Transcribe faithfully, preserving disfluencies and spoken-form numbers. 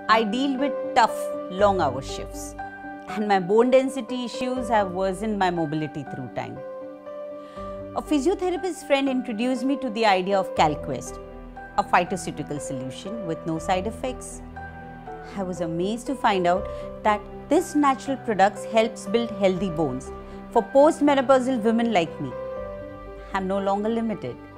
I deal with tough, long hour shifts, and my bone density issues have worsened my mobility through time. A physiotherapist friend introduced me to the idea of CalQuest, a phytoceutical solution with no side effects. I was amazed to find out that this natural product helps build healthy bones for postmenopausal women like me. I'm no longer limited.